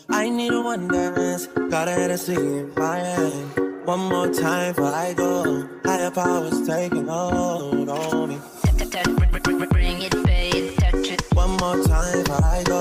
I need a one dance, got a Hennessy in my hand. One more time before I go. Higher powers taking hold on me. Bring it, babe, touch it. One more time before I go.